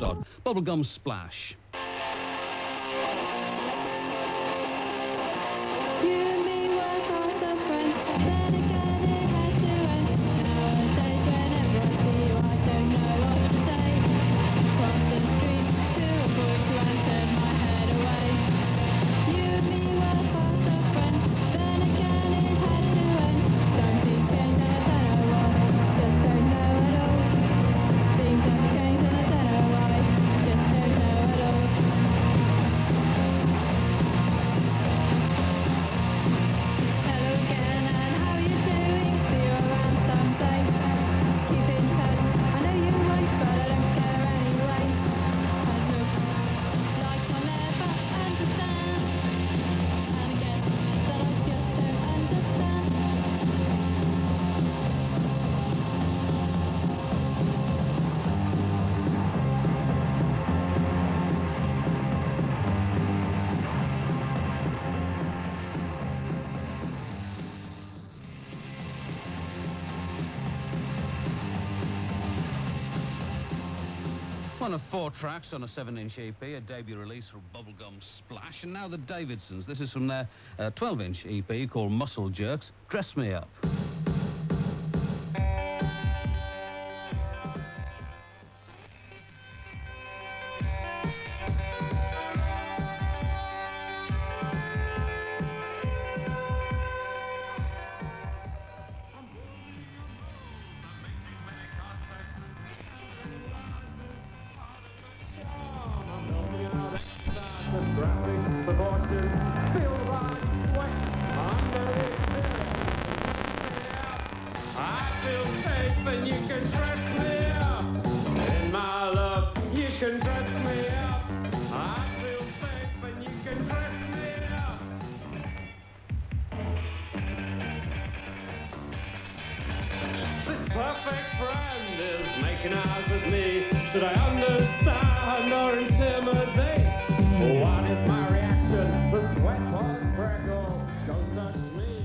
start. Bubblegum Splash. One of 4 tracks on a 7-inch EP, a debut release from Bubblegum Splash, and now the Davidsons. This is from their 12-inch EP called Muscle Jerks, Dress Me Up. And you can dress me up in my love. You can dress me up. I feel safe and you can dress me up. This perfect friend is making eyes at me. Should I understand or intimidate? What is my reaction? The sweat was freckle. Don't touch me.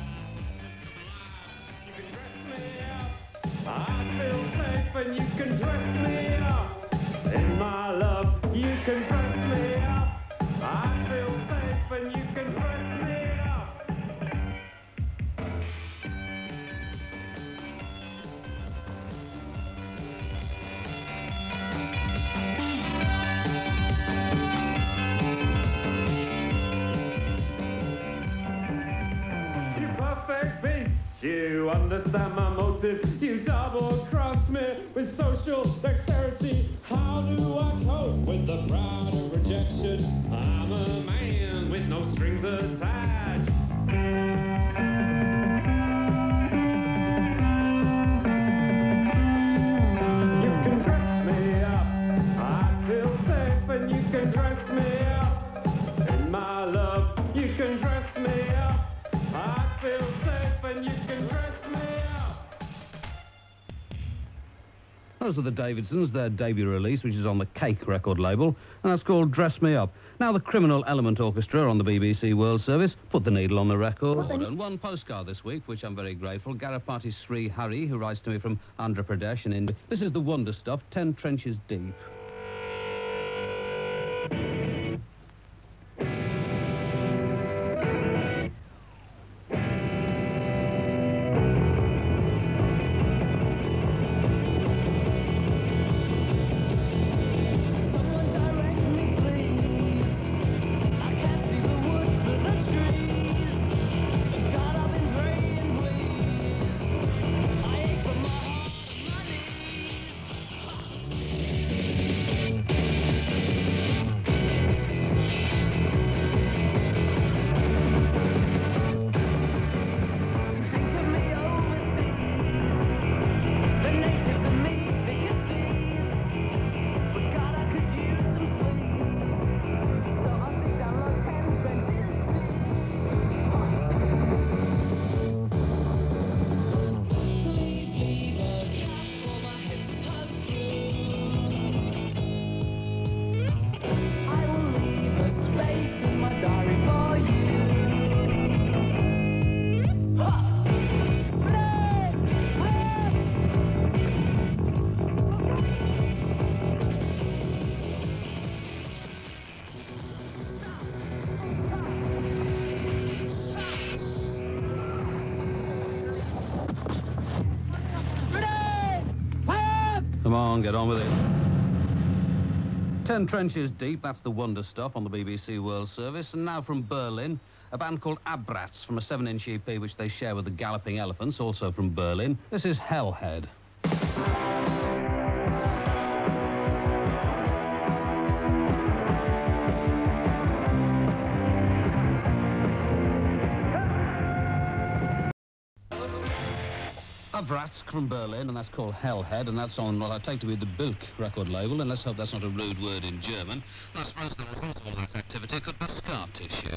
You can dress me up. I feel safe and you can dress me up. In my love, you can dress me up. I feel safe and you can dress me up. You perfect beast, you understand my motive. You double-cross me with social dexterity. How do I cope with the pride of rejection? I'm a man with no strings attached. You can dress me up. I feel safe and you can dress me up. In my love, you can dress me up. I feel safe and you can dress me up. Those are the Davidsons, their debut release, which is on the Cake record label, and that's called Dress Me Up. Now the Criminal Element Orchestra on the BBC World Service put the needle on the record. And one postcard this week, which I'm very grateful. Garapati Sri Hari, who writes to me from Andhra Pradesh in India. This is the wonder stuff, 10 trenches deep. Come on, get on with it. 10 trenches deep, that's the wonder stuff on the BBC World Service. And now from Berlin, a band called Abrats from a 7-inch EP which they share with the Galloping Elephants, also from Berlin. This is Hellhead. Abrats from Berlin, and that's called Hellhead, and that's on what I take to be the Bilk record label, and let's hope that's not a rude word in German. I suppose the result of all that activity could be scar tissue.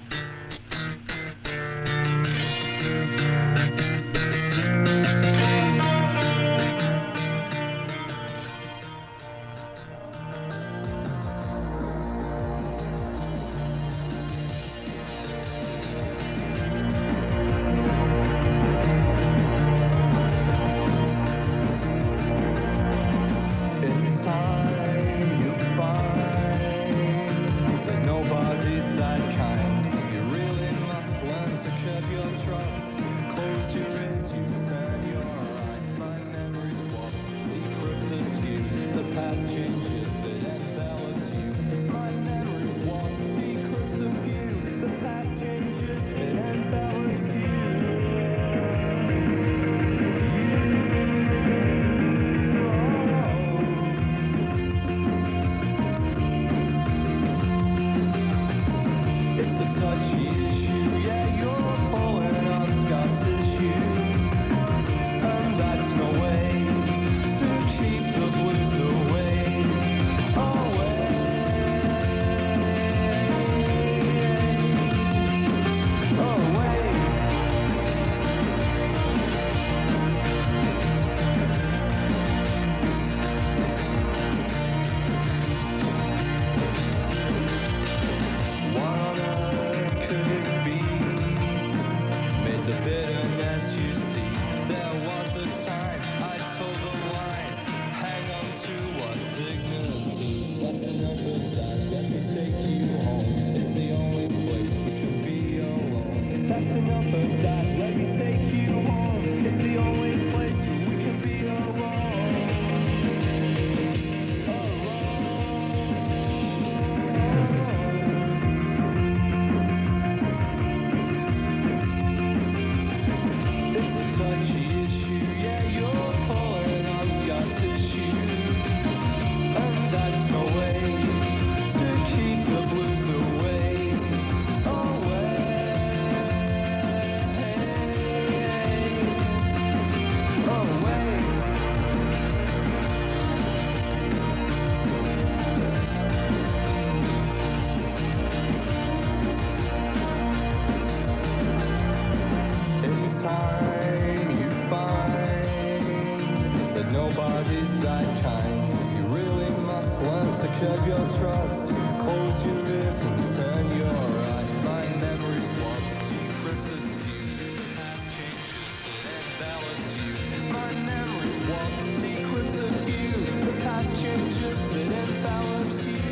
Curb your trust, close your ears and turn your eyes. My memories walk, secrets askew. The past changes and balance you. My memories walk, secrets askew. The past changes and balance you.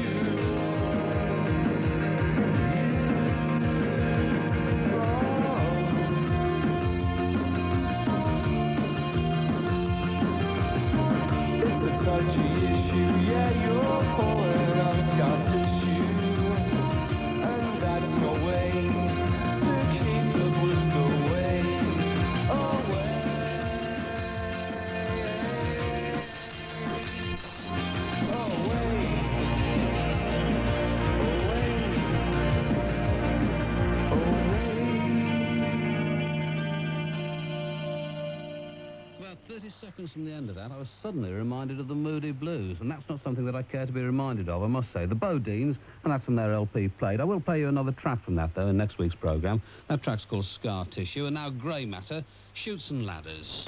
It's a touchy issue, yeah, you're pulling up scar tissue, and that's no way to keep the blues away, away. About 30 seconds from the end of that, I was suddenly reminded of the Moody Blues, and that's not something that I care to be reminded of, I must say. The Bodines, and that's from their LP Played. I will play you another track from that, though, in next week's programme. That track's called Scar Tissue, and now Grey Matter, Chutes and Ladders.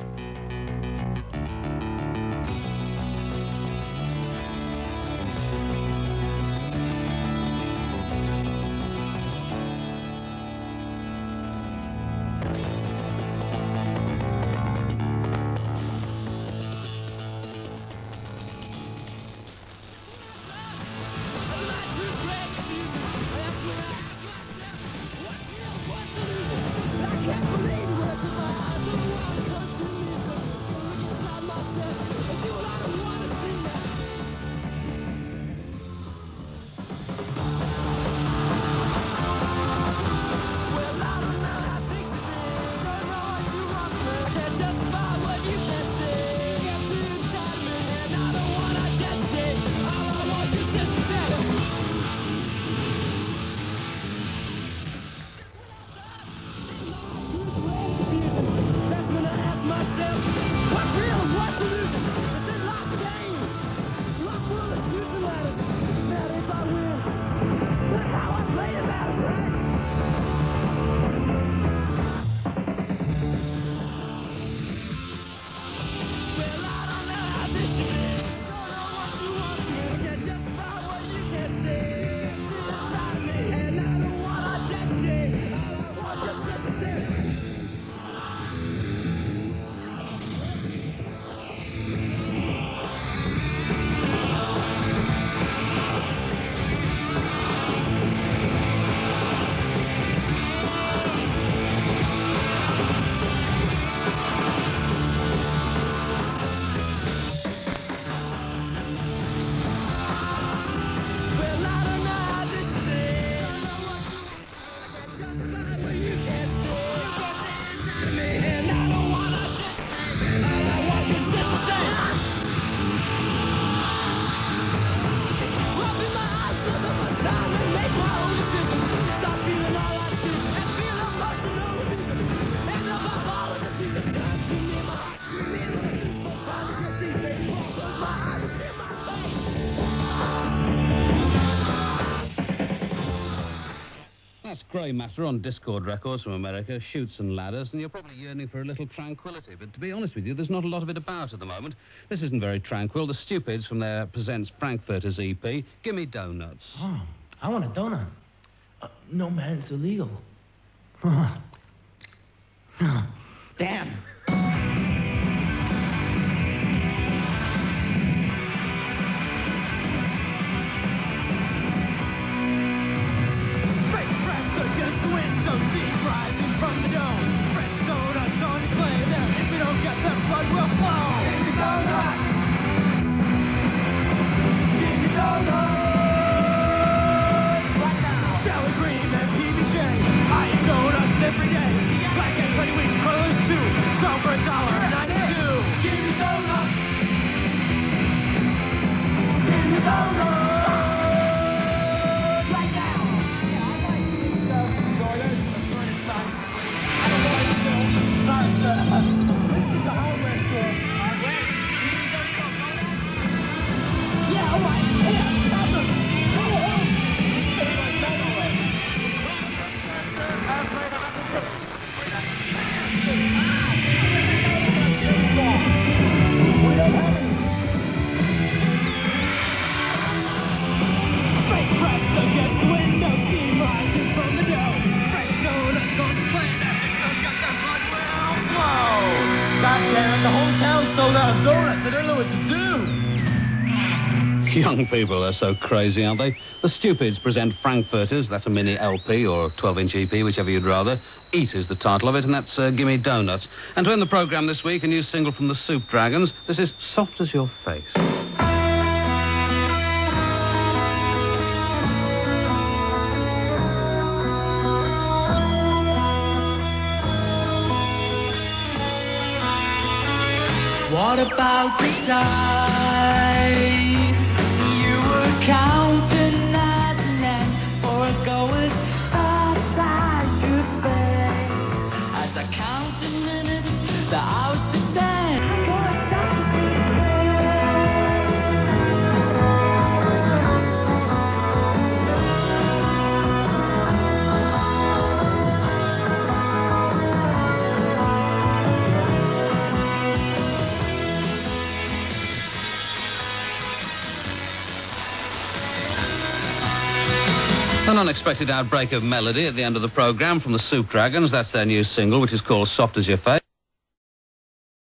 Grey Matter on Discord Records from America, Chutes and Ladders, and you're probably yearning for a little tranquility. But to be honest with you, there's not a lot of it about at the moment. This isn't very tranquil. The Stupids from their Presents Frankfurters EP, Gimme Donuts. Oh, I want a donut. No, man, it's illegal. Damn. The whole town sold out of donuts. I don't know what to do. Young people are so crazy, aren't they? The Stupids present Frankfurters. That's a mini LP or 12-inch EP, whichever you'd rather. Eat is the title of it, and that's Gimme Donuts. And to end the programme this week, a new single from the Soup Dragons. This is Soft as Your Face. What about the time you were counting that net for going outside your bed? As I counted minutes, the hours to ten. An unexpected outbreak of melody at the end of the programme from the Soup Dragons. That's their new single, which is called Soft as Your Face.